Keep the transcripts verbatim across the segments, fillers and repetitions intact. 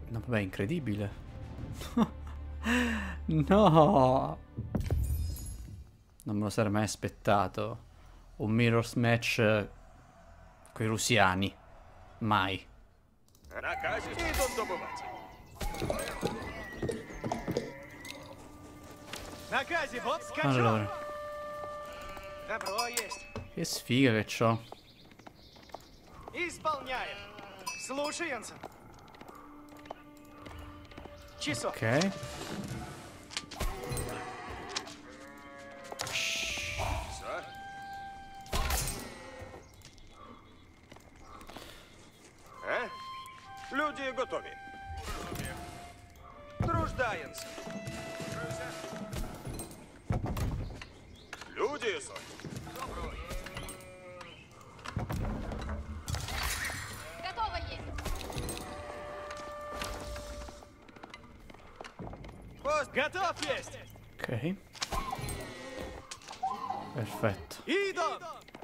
No, vabbè, incredibile. No! Non me lo sarei mai aspettato. Un mirror's match con i russiani. Mai. Allora. Che sfiga che c'ho. Ok. Люди готові. Труждаємося. Люди, сон. Готово есть. Пост готов есть. Ok. Perfetto. Идем.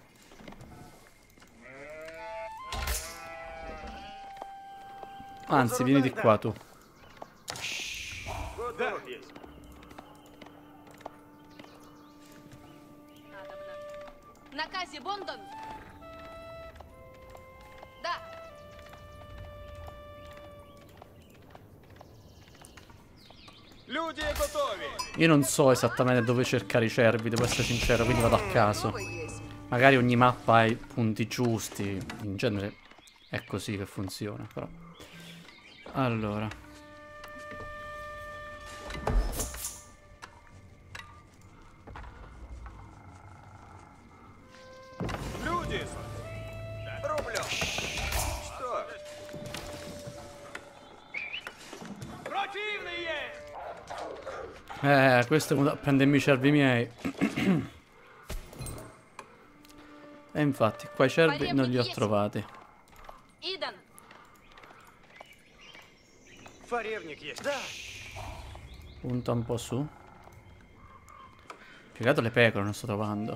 Anzi, vieni di qua tu. Готов есть. Наказе Бондон. Да. Люди готові. Io non so esattamente dove cercare i cervi, devo essere sincero, quindi vado a caso. Magari ogni mappa ha i punti giusti. In genere è così che funziona, però. Allora. Люди, сон. Рублем. Что? Противный есть. Eh, questo è venuto a prendermi i cervi miei. E infatti, qua i cervi non li ho trovati. Идан. Фаревник есть. Да. Punta un po' su. Più che altro le pecore non sto trovando.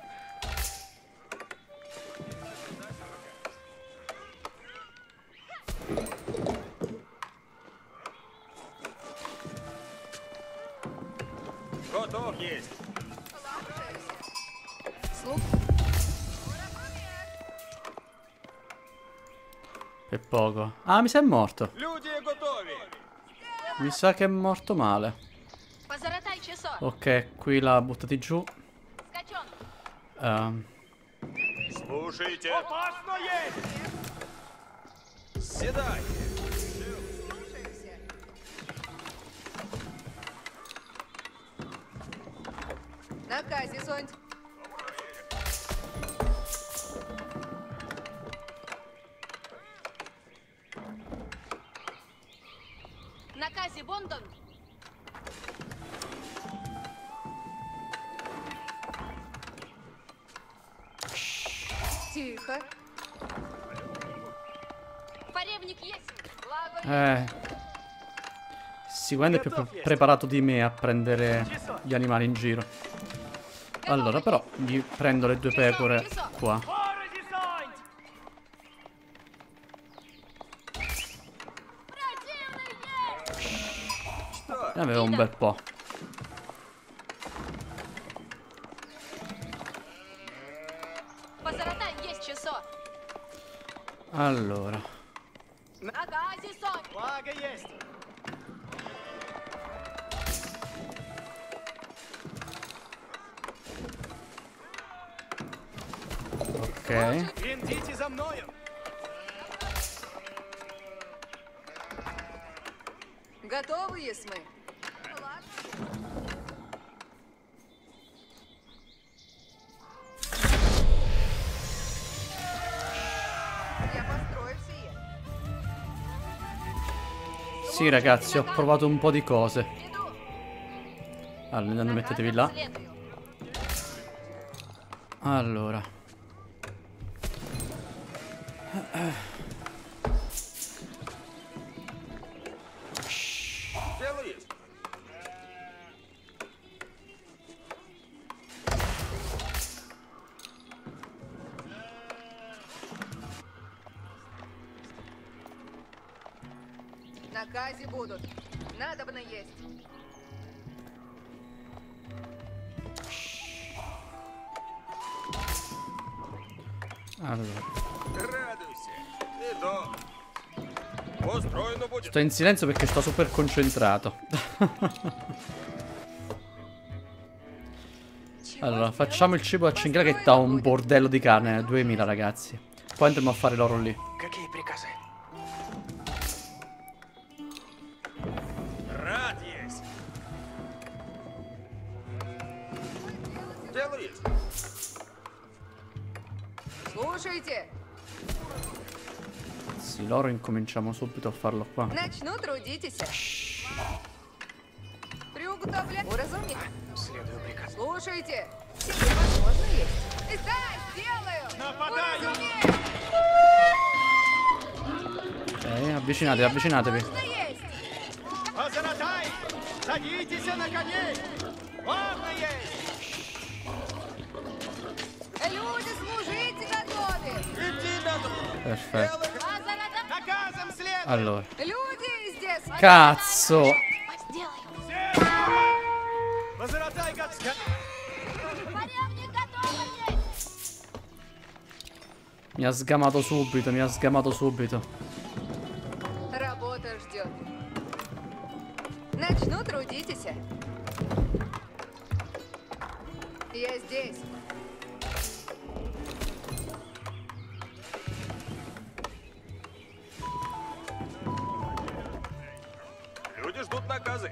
Готов есть. Per poco. Ah, mi sa è morto. Люди готові. Mi sa che è morto male. Позаратай часо. Ok, qui l'ha buttati giù. Скачон. Ehm, Слушайте. Опасно есть. Седай. Наказе, Сонь. Наказе Бондон. Тихо. Фаревник есть. eh, sicuramente è più pre- preparato di me a prendere gli animali in giro. Allora, però, gli prendo le due pecore qua. Ne avevo un bel po'. Позаратай есть часо. Allora. Наказе Сонь. Флага есть. Ok. Идите за мною. Готовы, есть мы? Я построю все. Sì, ragazzi, ho provato un po' di cose. Иду. Allora, intanto mettetevi là. Следую. Allora. Дело есть. На казе будут. Надобно есть. Allora. Радуйся. Иду. Устроено будет. Sto in silenzio perché sto super concentrato. Allora, facciamo il cibo a Cinghia che dà un bordello di carne, duemila ragazzi. Poi andremo a fare l'oro lì. Какие приказы? Рад есть. Дело есть. Слушайте. Sì, l'oro incominciamo subito a farlo qua. Начну трудитесь. Приуготовлять. Уразуметь. Следую приказ. Слушайте. Себе возможно есть. Да, сделаю. Нападаю. Уразуметь. Ok, avvicinatevi, avvicinatevi. Можно есть. Азаратай! Садитесь на коней! Можно есть! Люди, служите готовы. Идти надо! Perfetto. Азарада, Наказом след! Allora. Люди здесь. Cazzo! сделаю. Азаратай, гадска! Варевник готова есть. Mi ha sgamato subito, mi ha sgamato subito. Работа ждет. Начну трудитесь. Я здесь. Люди ждут наказы.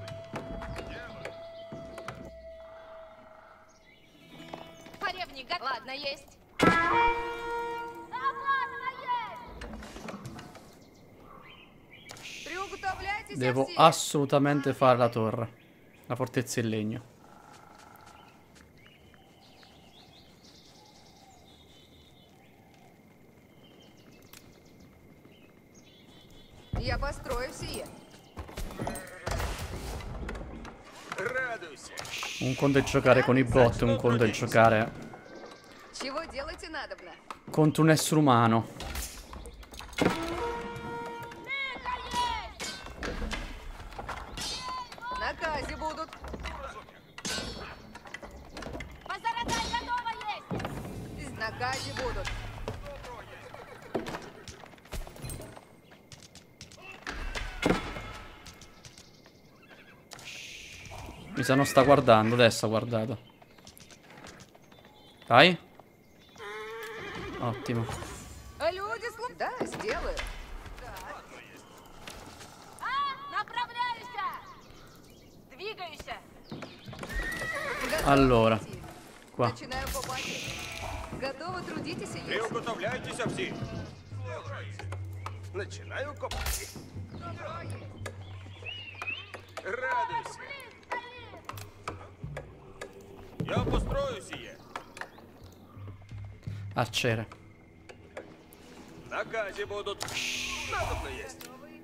Варевник готов. Ладно, есть. Приуготовляйтесь Devo все. assolutamente fare la torre. La fortezza in legno. Я построю сие. Радуйся. Un conto è giocare con i bot, un conto è giocare Чего делать и надобно? contro un essere umano. На казе будут. Азарадай готова есть. На казе будут. Mi sa non sta guardando, adesso ha guardato. Dai. Ottimo. Люди, слу- Да, сделаю. А, направляюсь. Двигаюсь. Готовы Allora, идти? qua. Начинаю копать. Готовы трудитесь и есть. Приуготовляйтесь все. Начинаю копать. Радуйся. Я построю сие. Arciere. На казе будут. Надобно есть.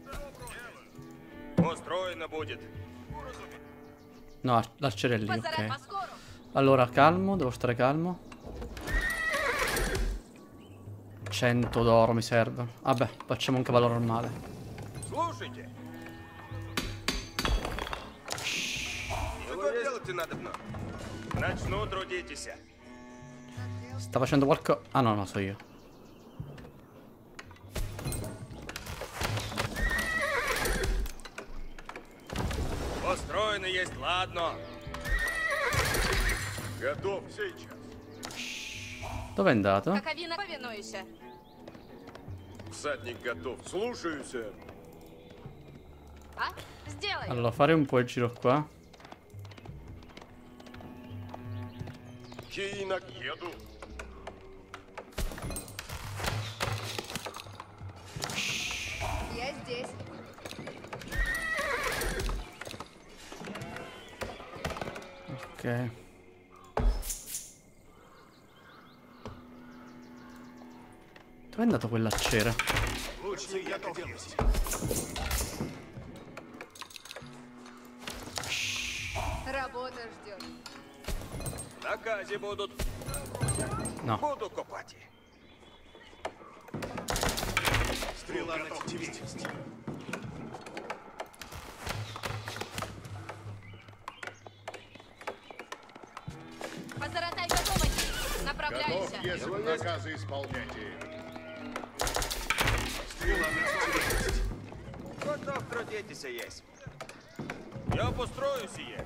Устроено будет. No, ar- l'arciere è lì, Позаряд ok. поскору. Allora, calmo, devo stare calmo. cento d'oro mi serve. Vabbè, facciamo un cavallo normale. Слушайте. Что делать надобно? Начну трудитесь. Sta facendo qualcosa... Ah no, no, so io. Построено есть, ладно. Готов сейчас. Dove è andato? Каковина, повинуюсь. Всадник готов. Слушаюсь. А? Сделай. Allora, fare un po' il giro qua. Кинок еду. Я здесь. Ok. Dove è andato quell'arciere? Лучше я готов есть. Работа ждет. На казе будут. No. Буду копать. Стрела на активности. Если вы наказы исполняете. Готов трудитесь есть. Я построю сие.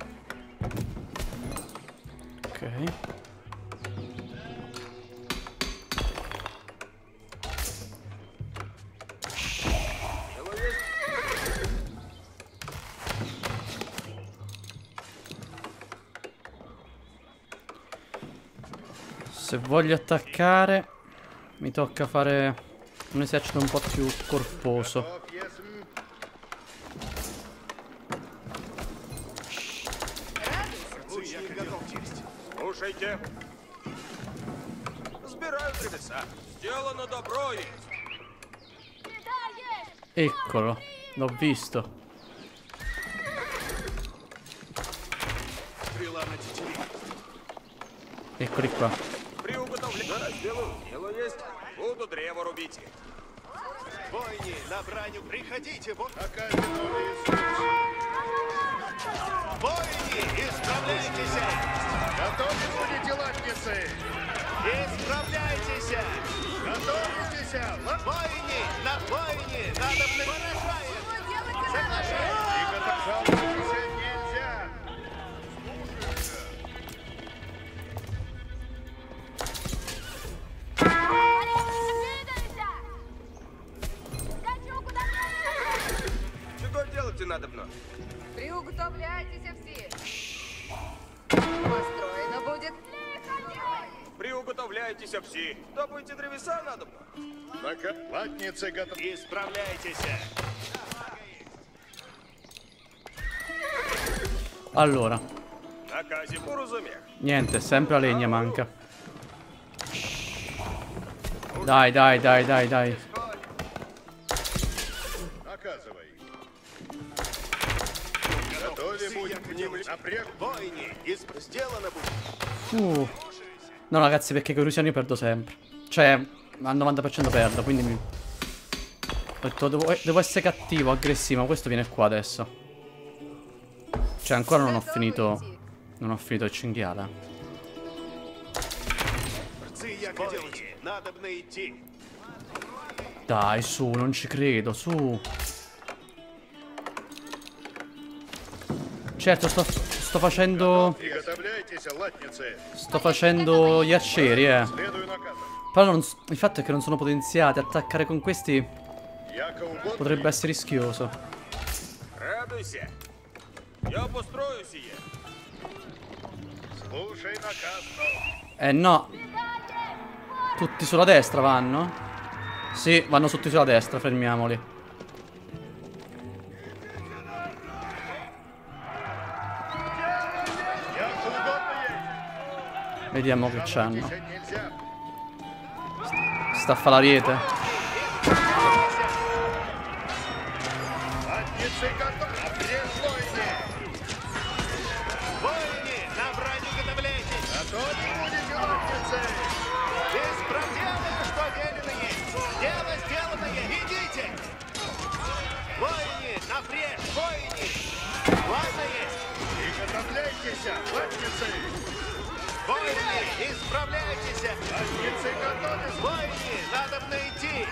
Ok. Дело есть. Se voglio attaccare, mi tocca fare un esercito un po' più corposo. Готов, если... Лучник готов есть. Слушайте. Сбираю древеса. Сделано добро есть. Еда есть! Eccolo, l'ho visto. Стрела на тетиве. Eccoli qua. При уготовлении. Да, сделаю. Дело есть. Буду древо рубить. Бойни, на браню приходите. Вот. Бойни, исправляйтесь! Готовы будете, латницы? Исправляйтесь! Готовитесь! Бойни, на бойни! Надо поражаем! Соглашаем! И готовиться нельзя! Двигайся! Хочу куда надо! Чего делать надо мной? Приуготовляйтесь все. Построено будет. Приуготовляйтесь все. Добудьте древеса надо мной. Нака... Латницы готовы. Исправляйтесь! Allora, Наказе порозумех. niente, sempre la legna manca. Dai, dai, dai, dai, dai. Наказывай! Готовы будем к ним напряг. Бойни, сделано будет. Uh. No ragazzi, perché con i rusiani perdo sempre. Cioè, al novanta per cento perdo, quindi mi... Ho detto, devo, devo essere cattivo, aggressivo, ma questo viene qua adesso. Cioè, ancora non ho finito... Non ho finito il cinghiale. Dai, su, non ci credo, su. Certo, sto, sto facendo... Приготовляйтесь, латницы. Sto facendo gli arcieri, eh. Следую наказам. Però non s- il fatto è che non sono potenziati. Attaccare con questi Яко угодно. potrebbe essere rischioso. Радуйся. Я построю сие. Слушай наказ. Eh no. Tutti sulla destra vanno? Sì, vanno tutti sulla destra, fermiamoli. Яко угодно есть. Vediamo che c'hanno. Здесь нельзя. Sta a fa l'ariete. Латницы готовы. Обрежь бойни. Бойни, на броню готовляйтесь. Готовы будете, латницы. Исправляйте, что велено есть. Дело сделанное. Идите. Бойни, напрежь, бойни. Ладно есть. Приготовляйтесь, латницы. Бойни, исправляйтесь. Латницы готовы. Бойни, надо найти.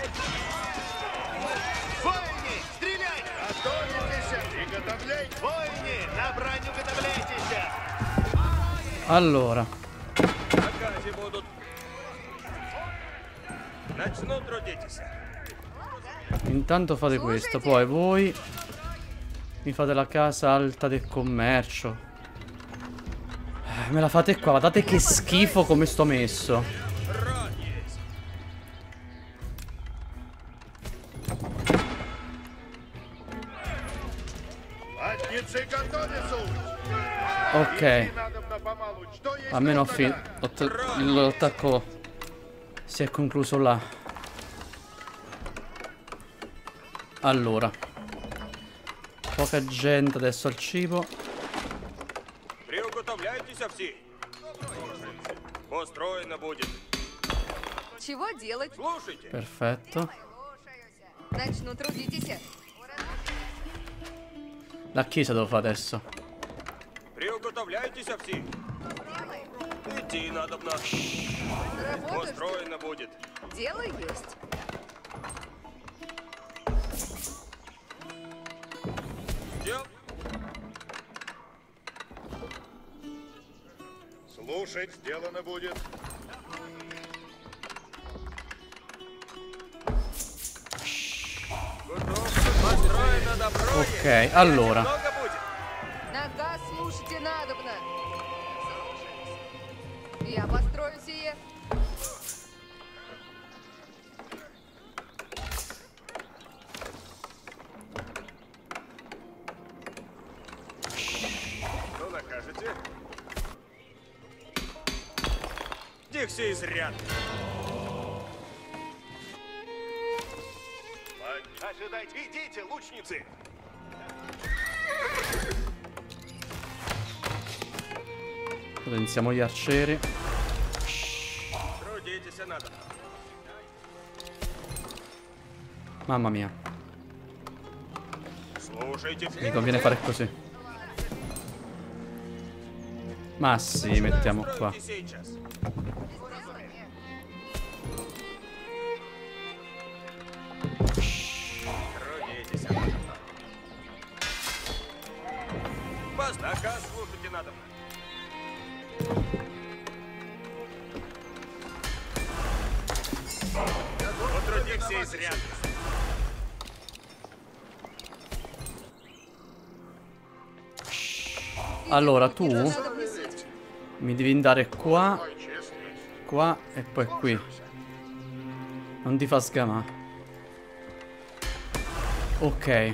Бойни, стреляй. Готовитесь. Приготовляйтесь. Бойни, на броню готовляйтесь. Allora, Наказе будут. Начну трудитесь. intanto fate questo. Poi voi mi fate la casa alta del commercio. Eh, me la fate qua. Guardate che schifo come sto messo. Рад есть. Латницы готовятся. Ok, Надо на помалу. Что есть? almeno ho надо? finito. L'attacco si è concluso là. Allora, poca gente adesso al cibo. Приуготовляйтесь все. Построено будет. Чего делать? Слушайте. Perfetto. Начну трудитесь. La chiesa devo fare adesso. Приуготовляйтесь все. Идти надобно. Работу Устроено будет. ждёт. Дело есть. Дел. Слушать сделано будет. Готов. Построено добро. Ok, allora. Много будет. Наказ слушайте надобно. Я построю сие. Что накажете? Дикси изряд. Ожидайте, идите, лучницы. Potenziamo gli arcieri. Трудитесь надо. Mamma mia, Слушайте. mi conviene fare così. Ma sì, mettiamo qua. Сейчас. Трудитесь надо. Вас наказ слушайте надо. Потрудимся изрядно. Allora tu Надо внесуть. mi devi andare qua, Мой честь есть. qua e poi qui. Non ti fa sgamare. Ok.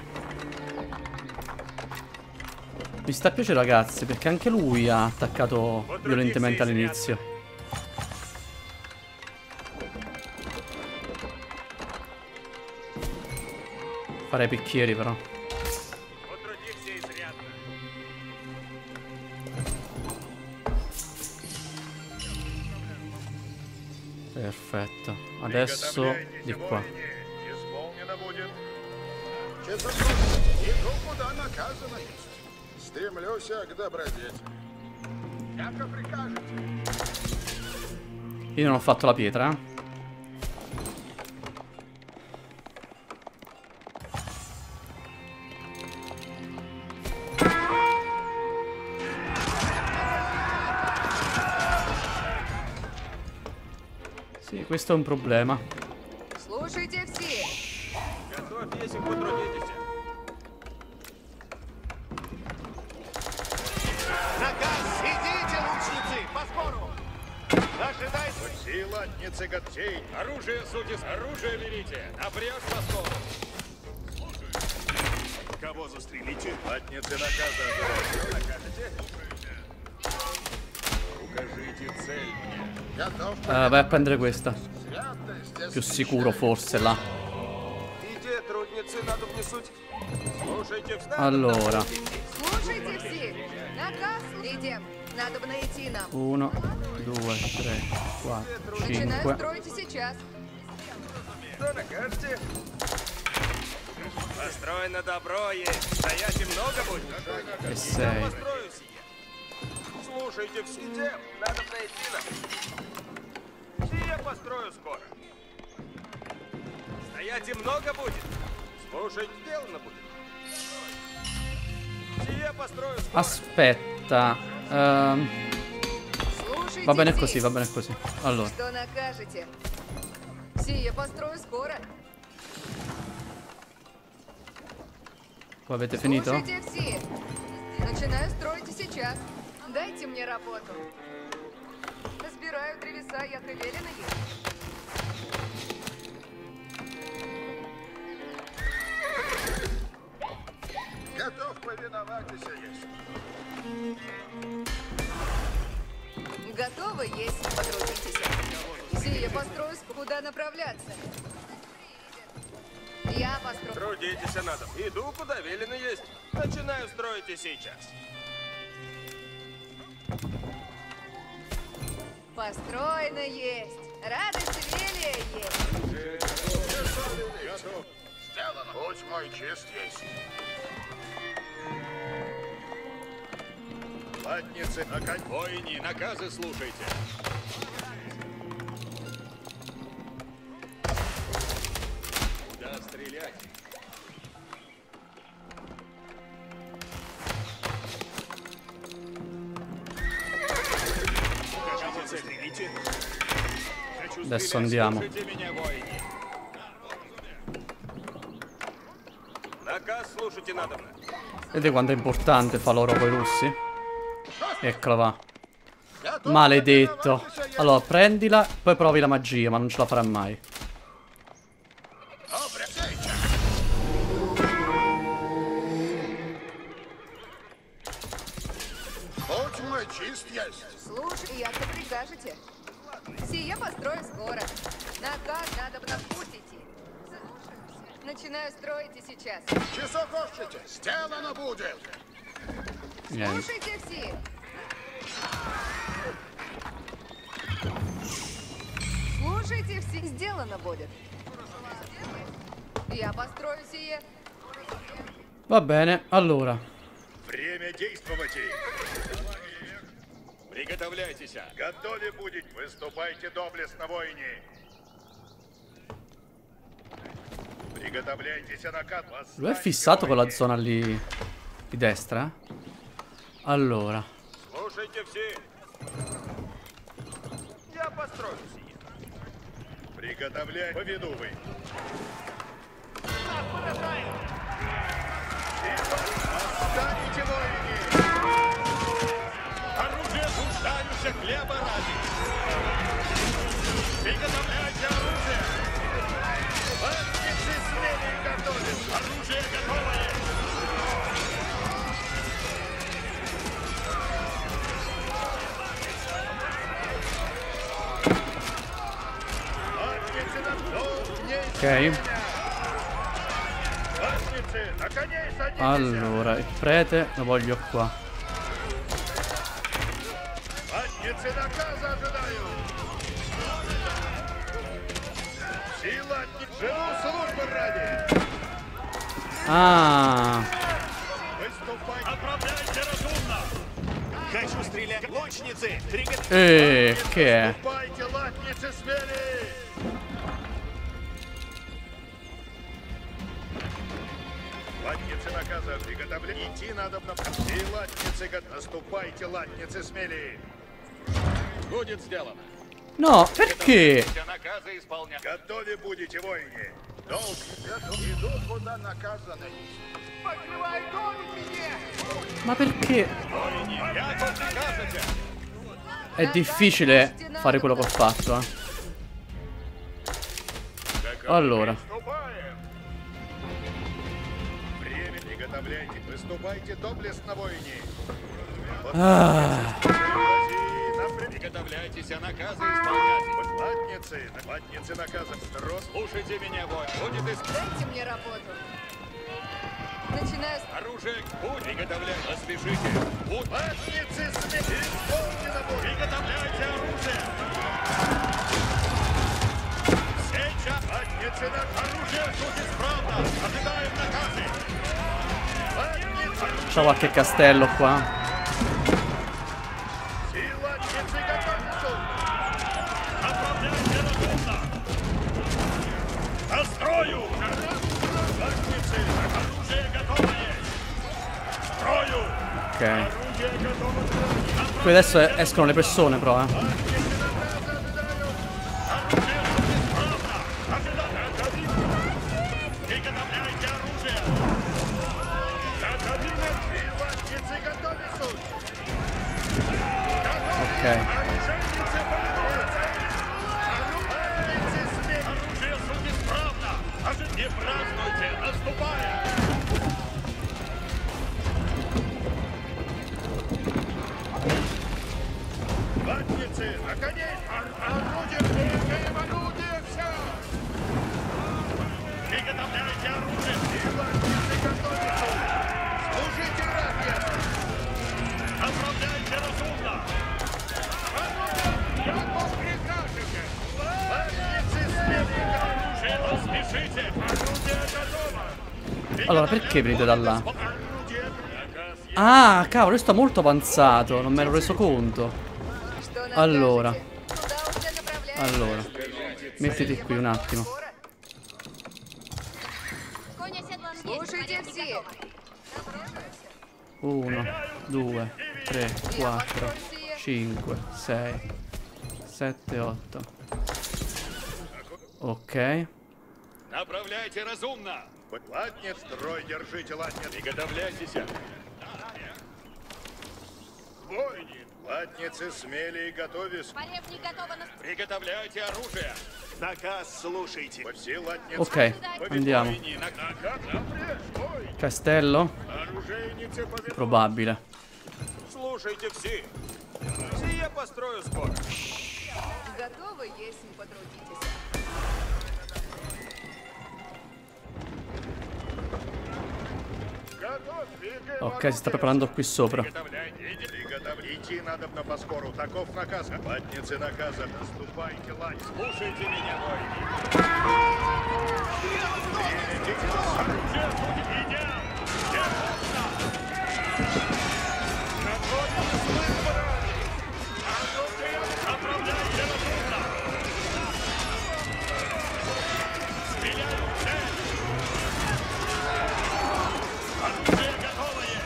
Mi sta a piacere ragazzi, perché anche lui ha attaccato violentemente all'inizio. Farei picchieri però. Потрудимся изрядно. Perfetto. Adesso di qua. Исполнено будет. Честно, иду куда наказано есть. Стремлюсь к добродетели. Яко прикажете. Io non ho fatto la pietra, eh. Sì, questo è un problema. Слушайте все. Готовь, если потрудитесь. Наказ, идите, лучницы, по спору. Ожидайте. Все латницы готей. Оружие, судьи, оружие берите. Напряжь посол. Кого застрелите? Латницы наказа. Что накажете? Укажите цель мне. Готов. Eh, vai a prendere questa. Святость. Più sicuro forse là. Иди, трудницы, надо внесуть. Слушайте, встать. Allora, Слушайте все. Наказ. Идем. Надо бы найти нам. uno, due, tre, quattro, Начинаю cinque. строить сейчас. Что накажете? Построено добро есть. Стоять и много будет. E sei. Построю сие. Слушайте, в сети надо найти нам. Сие построю скоро. Стоять и много будет. Слушать сделано будет. Сие построю скоро. Aspetta. ehm, Слушайте va bene все. così, va bene così. Allora, Что накажете? Сие построю скоро. voi avete finito? Слушайте все. Начинаю строить сейчас. Дайте мне работу. Разбираю древеса, як и велено есть. Готов повиноваться есть. Готово есть, потрудитесь. Сие построю, куда направляться. Я построю. Трудитесь надо. Иду, куда велено есть. Начинаю строить и сейчас. Построено есть. Радость велия есть. Готов. Сделано. Путь мой честь есть. Латницы на конь. Воины, наказы слушайте. Куда стрелять? Кажется, стрелите. Хочу Adesso стрелять, andiamo. слушайте меня, воины. Наказ слушайте надобно. Vedete quanto è importante fa l'oro coi russi? Eccola va. Maledetto. Allora, prendila, poi provi la magia, ma non ce la farà mai. Путь мой чист есть. Слушай, як вы прикажете. Сие построю скоро. Наказ надо бы на путь идти. Начинаю строить и сейчас. Часок ощите. Сделано будет. Niente. Слушайте все. Слушайте все. Сделано будет. Я построю сие. Va bene, allora. Время действовать. Приготовляйтесь. Готовы будете. Выступайте доблестно, воине. Приготовляйтесь на накат. Lui è fissato con la zona lì di destra? Allora. Слушайте все. Я построю сие. Приготовляй. Поведу вы. Останете, воине. Оружие суждаются хлеба ради. Приготовляйте оружие. Латницы смелее готовят. Оружие готовое. Латницы на долг не Ok. Латницы, на коней садитесь. Allora, il prete lo voglio qua. Латницы наказа ожидаю. Все латницы живу службы ради. Ah, Выступайте. Отправляйте разумно. Хочу стрелять. Лучницы, приготовьтесь. eh, che è? Выступайте, латницы смелее. Латницы наказа приготовления. Идти надо на... Все латницы го- наступайте, латницы смелее. Будет сделано. No, perché? Все наказы исполнять. Готовы будете, воине. Долг идут, куда наказаны. Покрывай меня. Ma perché? Я тут прикажете. È difficile fare quello che ho fatto, eh. Allora. Выступаем. Время приготовляйте. Выступайте доблестно, воине. Ah, Приготовляйтесь, а наказы исполнять. Латницы, латницы наказа. Рост. Слушайте меня, воин. Будет исполнять. Дайте мне работу. Начинаю с... Оружие к путь. Приготовляйте. Поспешите. Путь. Латницы смелее. Исполнено будет. Приготовляйте оружие. Сейчас. Латницы на Оружие тут исправно. Ожидаем наказы. латницы. c'ho qualche castello qua. Все латницы готовятся. Отправляйте разумно. Построю. Латницы. Оружие готовое. Строю. Ok. Оружие готово. Qui adesso escono le persone, però, eh. Оружие тут исправно. Ожидаем. Приготовляйте оружие. Все латницы готовятся. Ok. Оружейницы повинуются. Латницы смелее. Оружие тут исправно. Ожи- Не празднуйте. Наступаем. Латницы на коней. Орудие, двигаем орудие, все. Приготовляйте оружие. И латницы готовятся. Служите ради. Отправляйте разумно. Как прикажете. Латницы смелее. Оружие, поспешите. Орудие готово. Allora, perché venite da là? Орудие. Наказ Ah, cavolo, io sto molto avanzato, non me l'ho reso conto. Что Allora, накажете? Куда уже направляетесь? allora, mettiti qui un attimo. Скоро? Конь оседлан есть. Слушайте Порядок все. готов. uno, due, tre, quattro, cinque, sei, sette, otto. Ok. Направляйте разумно. Латнец, строй, держите, латнец. Приготовляйтесь. Бойни. Латницы, смели и готовись. Полевник готова на... Приготовляйте оружие. Наказ слушайте. По всей латнице. Ok, andiamo. Бойни, на- Наказ напрячь. Бой. Castello? Оружейницы повинуются. Probabile. Слушайте все. Все я построю скоро. Готовы, если потрудитесь. Готов, двигай Ok, si sta preparando qui sopra. Приготовляйте. Приготовь. Идти надо на скору. Таков наказ. Латницы наказа. Наступайте, лань. Слушайте меня, бойни. Оружие будет. Идем. Готовились выбора. Направляйте разумно. Стреляю в цель. Оружие готовое.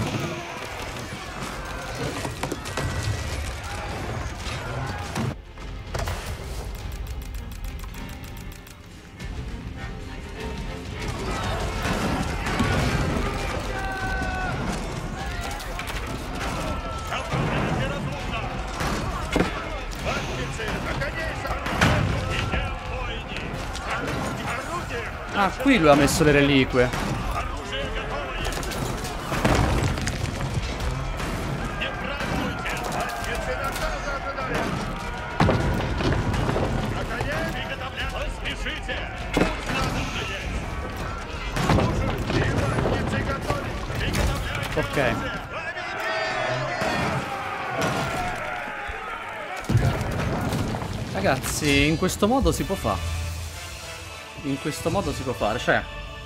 Направляйте разумно. Латницы, на коней со Идем, бойни. орудие. Ah, qui lui ha messo le reliquie. Оружие готовое. Не празднуйте. Латницы наказа ожидают. На коней. Приготовляться. Спешите. Пусть разумно есть. И латницы готовить. Приготовляйте. Ok. Ragazzi, in questo modo si può fare. In questo modo si può fare, cioè...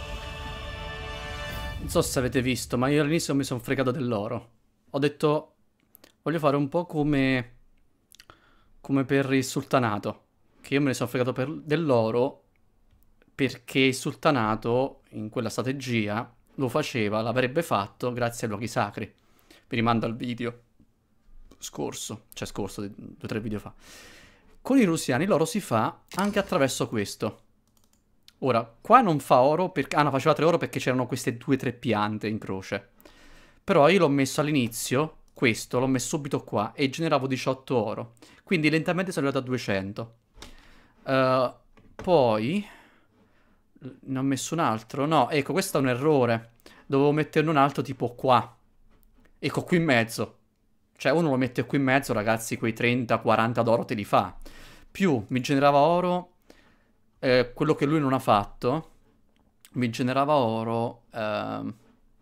Non so se avete visto, ma io all'inizio mi sono fregato dell'oro. Ho detto... Voglio fare un po' come... Come per il sultanato. Che io me ne sono fregato per... dell'oro perché il sultanato, in quella strategia, lo faceva, l'avrebbe fatto grazie ai luoghi sacri. Vi rimando al video scorso, cioè scorso, due o tre video fa. Con i russiani l'oro si fa anche attraverso questo. Ora, qua non fa oro perché... Ah, no, faceva tre oro perché c'erano queste due o tre piante in croce. Però io l'ho messo all'inizio, questo, l'ho messo subito qua e generavo diciotto oro. Quindi lentamente sono arrivato a duecento. Uh, poi... Ne ho messo un altro? No, ecco, questo è un errore. Dovevo metterne un altro tipo qua. Ecco, qui in mezzo. Cioè, uno lo mette qui in mezzo, ragazzi, quei trenta quaranta d'oro te li fa. Più mi generava oro... Eh, quello che lui non ha fatto... Mi generava oro... Ehm...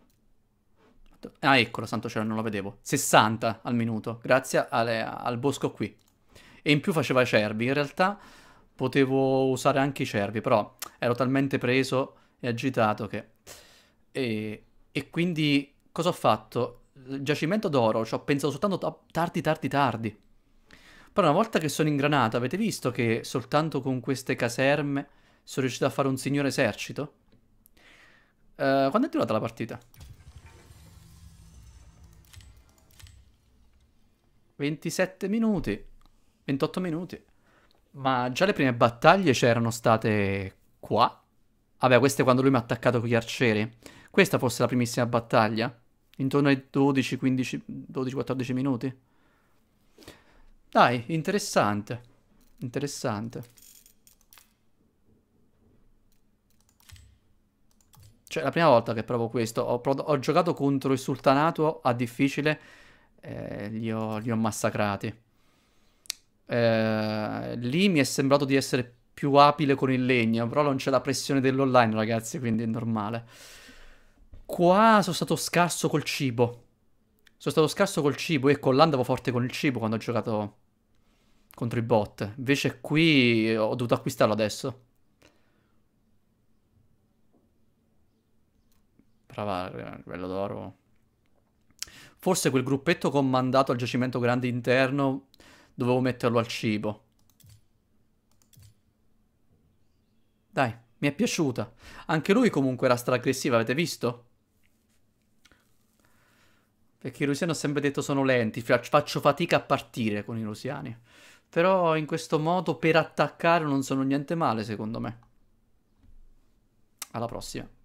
Ah, eccolo, santo cielo, non lo vedevo. sessanta al minuto, grazie alle, al bosco qui. E in più faceva i cervi. In realtà potevo usare anche i cervi, però ero talmente preso e agitato che... E, e quindi cosa ho fatto? Il giacimento d'oro ci ho pensato soltanto tardi, tardi, tardi. Però una volta che sono ingranato, avete visto che soltanto con queste caserme sono riuscito a fare un signore esercito? Uh, quando è durata la partita? ventisette minuti, ventotto minuti. Ma già le prime battaglie c'erano state qua. Vabbè, queste quando lui mi ha attaccato con gli arcieri. Questa fosse la primissima battaglia? Intorno ai dodici, quindici, dodici, quattordici minuti. Dai, interessante. Interessante. Cioè, la prima volta che provo questo. Ho, prov- ho giocato contro il sultanato a difficile. Eh, li, ho, li ho massacrati. Eh, lì mi è sembrato di essere più abile con il legno. Però non c'è la pressione dell'online, ragazzi, quindi è normale. Qua sono stato scarso col cibo. Sono stato scarso col cibo. E con là andavo forte con il cibo quando ho giocato contro i bot. Invece qui ho dovuto acquistarlo adesso. Brava, a livello d'oro. Forse quel gruppetto comandato al giacimento grande interno dovevo metterlo al cibo. Dai, mi è piaciuta. Anche lui comunque era stra-aggressivo, avete visto? Perché i rusiani ho sempre detto sono lenti, faccio fatica a partire con i rusiani. Però in questo modo per attaccare non sono niente male, secondo me. Alla prossima.